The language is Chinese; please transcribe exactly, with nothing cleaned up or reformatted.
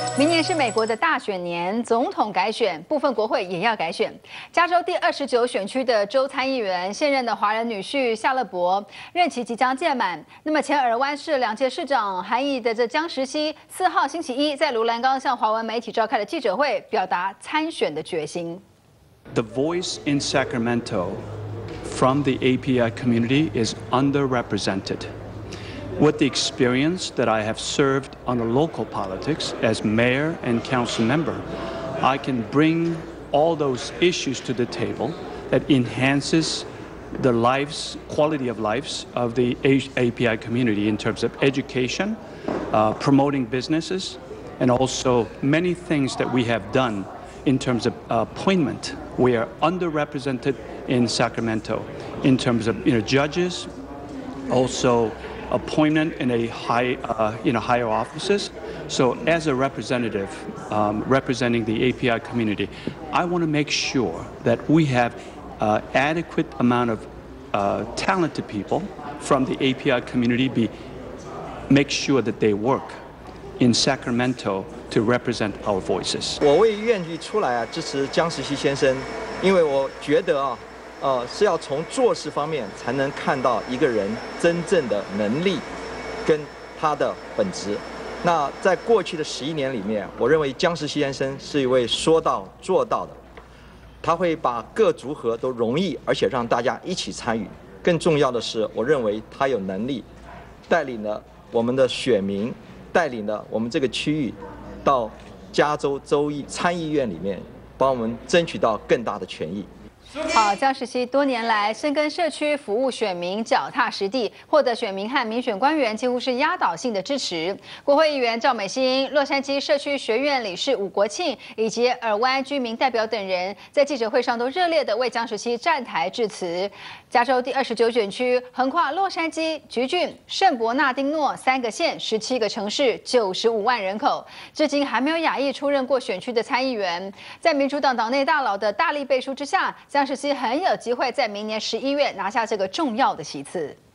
明年是美国的大选年，总统改选，部分国会也要改选。加州第二十九选区的州参议员，现任的华人女婿夏勒伯任期即将届满。那么前尔湾市两届市长韩裔的这江时熙，四号星期一在卢兰冈向华文媒体召开了记者会，表达参选的决心。 The voice in Sacramento from the A P I community is underrepresented. With the experience that I have served on the local politics as mayor and council member, I can bring all those issues to the table that enhances the lives, quality of lives of the A P I community in terms of education, uh, promoting businesses, and also many things that we have done in terms of uh, appointment. We are underrepresented in Sacramento in terms of you know, judges, also appointment in a high, uh, you know, higher offices. So as a representative um, representing the A P I community, I want to make sure that we have uh, adequate amount of uh, talented people from the A P I community, be, make sure that they work in Sacramento to represent our voices. 我会愿意出来啊，支持江时熙先生，因为我觉得啊。呃，是要从做事方面才能看到一个人真正的能力跟他的本质。那在过去的十一年里面，我认为江时熙先生是一位说到做到的，他会把各族合都容易，而且让大家一起参与。更重要的是，我认为他有能力带领了我们的选民，带领了我们这个区域到加州州议参议院里面，帮我们争取到更大的权益。 好，江时熙多年来深耕社区服务选民，脚踏实地，获得选民和民选官员几乎是压倒性的支持。国会议员赵美心、洛杉矶社区学院理事伍国庆以及尔湾居民代表等人在记者会上都热烈地为江时熙站台致辞。加州第二十九选区横跨洛杉矶、橘郡、圣伯纳丁诺三个县、十七个城市、九十五万人口，至今还没有亚裔出任过选区的参议员。在民主党党内大佬的大力背书之下，江时熙很有机会在明年十一月拿下这个重要的席次。